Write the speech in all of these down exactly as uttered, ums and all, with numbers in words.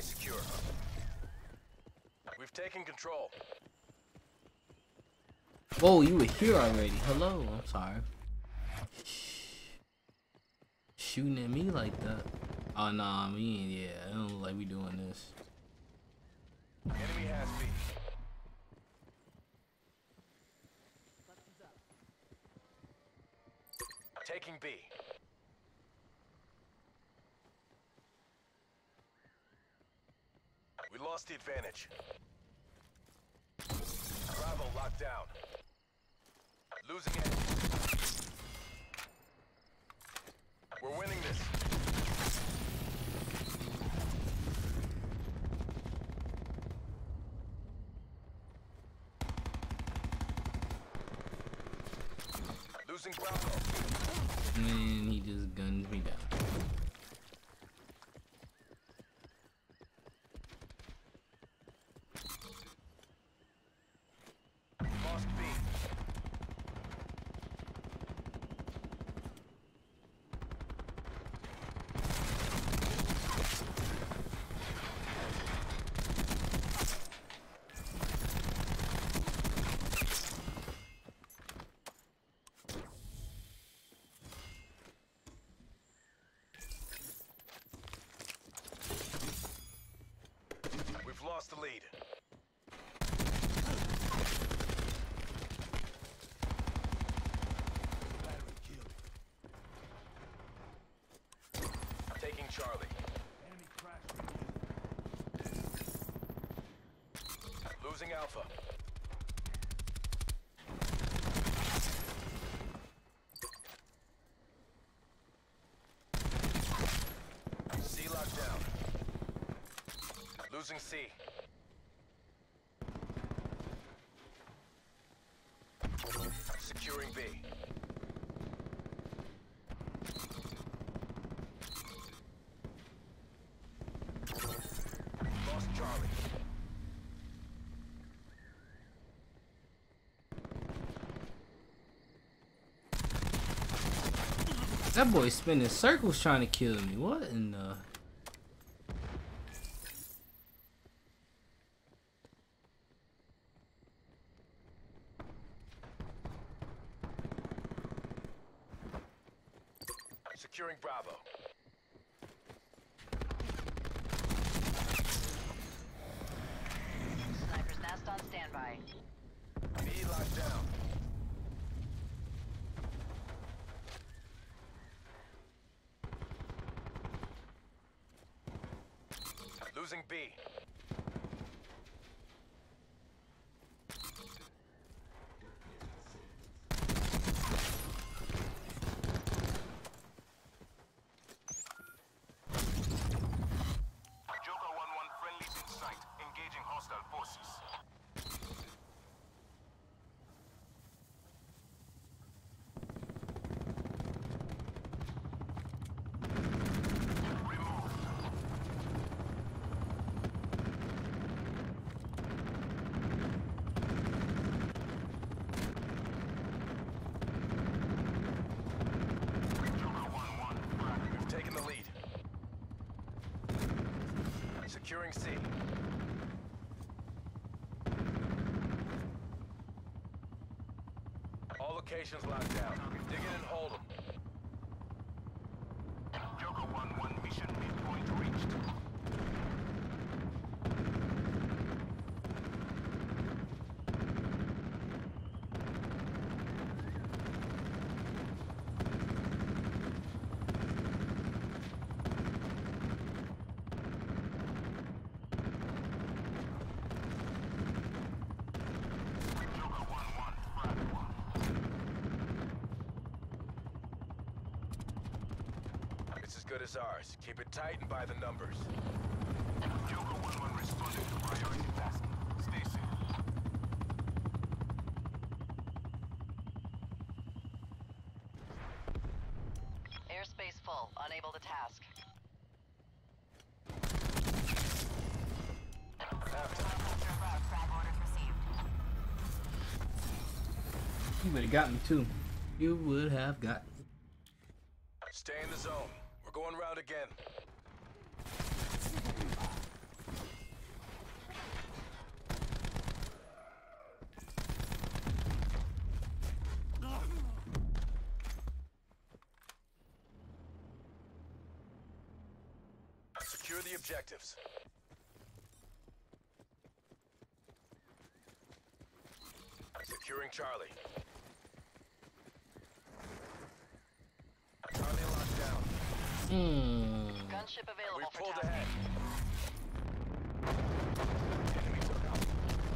secure. We've taken control. Whoa, you were here already. Hello, I'm sorry. Shooting at me like that. Oh nah, me ain't, yeah, I don't look like we doing this. Enemy has B. Taking B. We lost the advantage. Bravo locked down. Losing it. We're winning this. Losing Bravo. Man, he just guns me down. Lost B. We've lost the lead. Taking Charlie. Losing Alpha. C locked down. Losing C. Securing B. Lost Charlie. That boy spinning circles trying to kill me. What in the... Securing Bravo. Sniper's nest on standby. B locked down. Losing B. Joker one one friendlies in sight, engaging hostile forces. We've taken the lead. Securing C. All locations locked down. Dig in and hold them. Joker one one mission midpoint reached. Joker one one frag one. It's as good as ours. Keep it tight and by the numbers. Joker one one responding to priority task. Stay safe. Airspace full. Unable to task. Frag orders received. You would have got me too. You would have got me. Stay in the zone. We're going round again. Secure the objectives. Securing Charlie. Charlie locked down. Hmm. Gunship available We for pulled tasking. ahead. Enemy took out.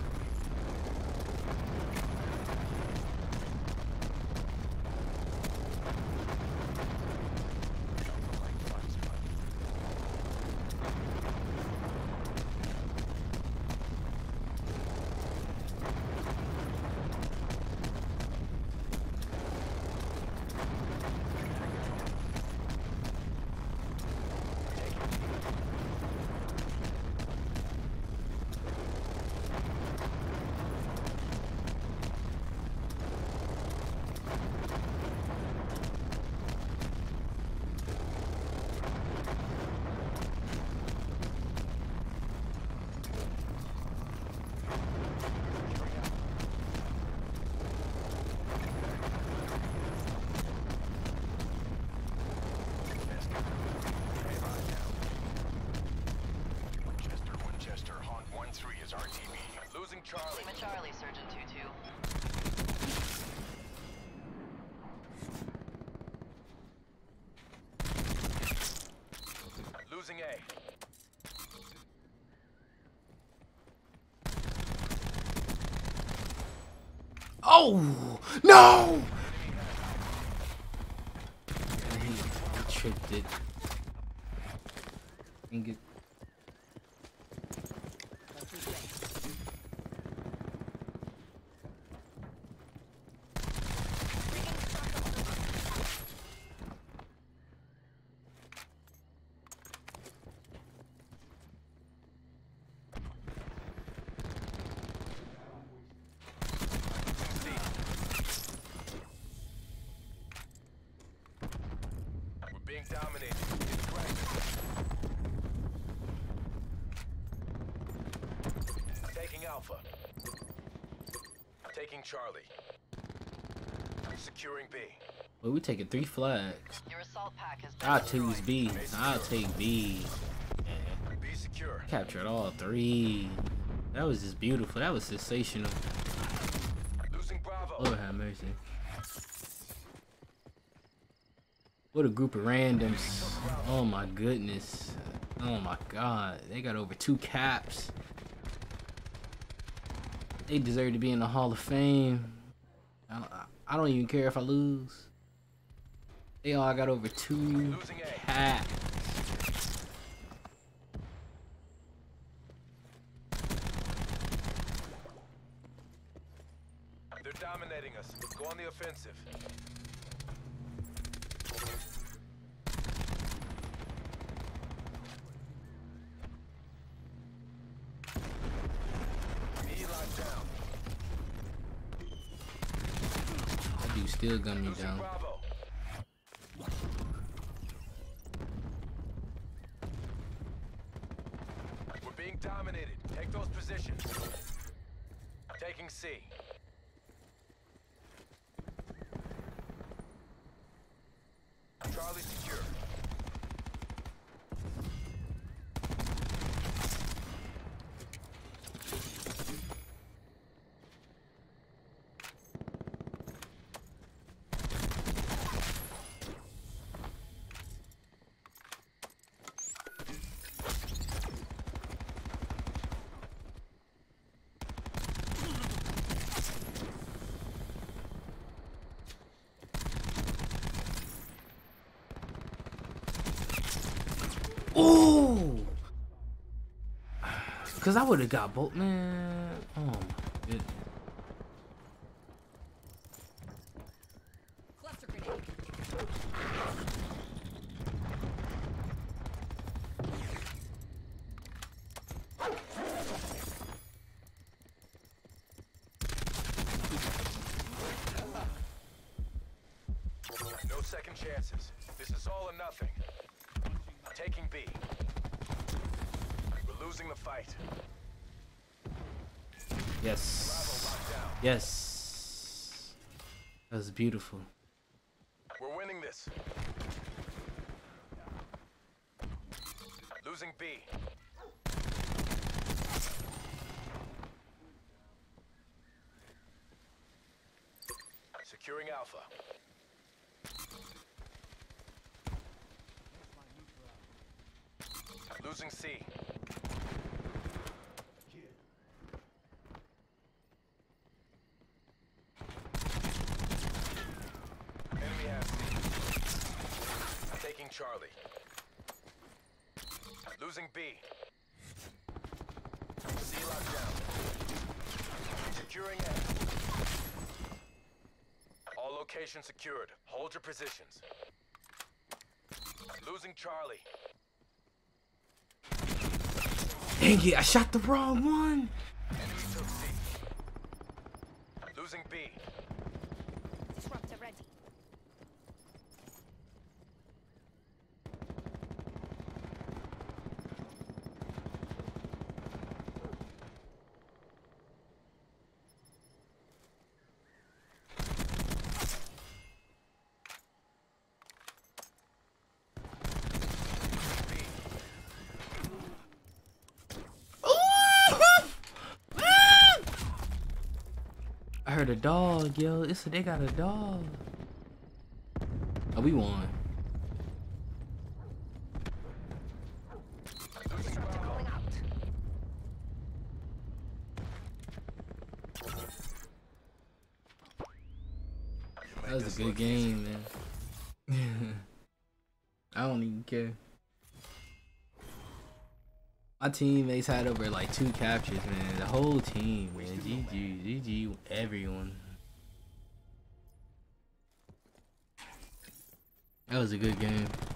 Winchester, Winchester, Haunt one three is R T B. Losing Charlie. Lima Charlie, Surgeon two two. Losing A. Oh no! He tripped it. And get. We're being dominated. It's crisis. Taking Alpha. Taking Charlie. Securing B. Well, we taking three flags. Your assault pack has been I'll destroyed. choose B. I'll take B. Yeah. B secure. Captured all three. That was just beautiful. That was sensational. Losing Bravo. Lord have mercy. What a group of randoms. Oh my goodness. Oh my god. They got over two caps. They deserve to be in the Hall of Fame. I don't, I don't even care if I lose. They all got over two Losing A. caps. They're dominating us. Go on the offensive. E locked down. That dude still gunned me Losing down. Bravo. We're being dominated. Take those positions. Taking C. Charlie secure. Ooh! Cause I would have got both, man. Oh my goodness. Cluster grenade. No second chances. This is all or nothing. Taking B. We're losing the fight. Yes. Bravo locked down. Yes. That was beautiful. We're winning this. Losing B. Securing Alpha. Losing C. Enemy has C. Taking Charlie. Losing B. C locked down. Securing A. All locations secured. Hold your positions. Losing Charlie. Dang it, I shot the wrong one. Enemy took C. Losing B. Disruptor ready. I heard a dog, yo. It's they got a dog. Oh, we won. Disruptor going out. That was a good game, man. I don't even care. My teammates had over like two captures, man. The whole team, man. G G, G G, everyone. That was a good game.